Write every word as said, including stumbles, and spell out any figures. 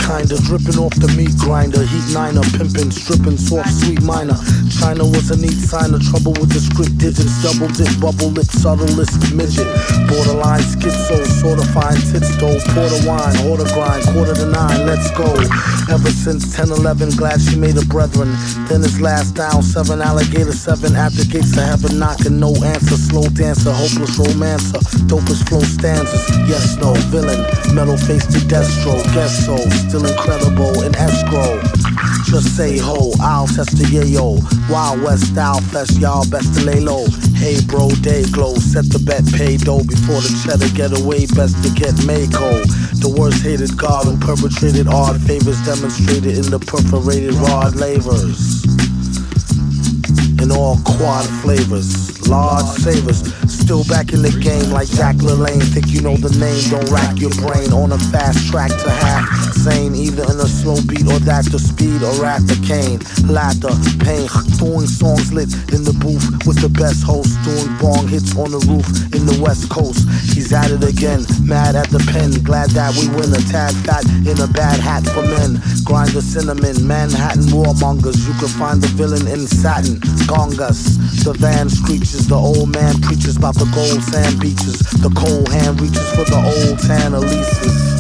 kinda dripping off the meat grinder. Heat niner, pimping, stripping, soft, sweet minor. China was a neat sign of trouble with the script digits. Double dip, bubble lip, subtlest midget. Borderline schizo, sorta fine tits though. Porter wine, order grind, quarter to nine, let's go. Ever since ten eleven, glad she made a brethren. Then his last down, seven alligator, seven at the gates of heaven knocking, no answer. Slow dancer, hopeless romancer, dopest flow stanzas. Yes, no, villain, metal face to Destro. Guess so, still incredible in escrow. Just say ho, I'll test the yayo. Wild West style fest, y'all best to lay low. Hey bro, day glow, set the bet, pay dough. Before the cheddar get away, best to get Mako. The worst hated god who perpetrated odd favors demonstrated in the perforated rod lavers. In all quad flavors, large savers. Still back in the game like Jack LaLanne. Think you know the name, don't rack your brain. On a fast track to half sane, either in a slow beat or that the speed or at the cane. Laughter, pain, doing songs lit in the booth with the best host. Doing bong hits on the roof in the west coast. He's at it again, mad at the pen. Glad that we win a tad fat in a bad hat for men. Grind the cinnamon, Manhattan warmongers. You can find the villain in satin. Gongas, the van screeches. The old man preaches about the gold sand beaches. The cold hand reaches for the old tan Elises.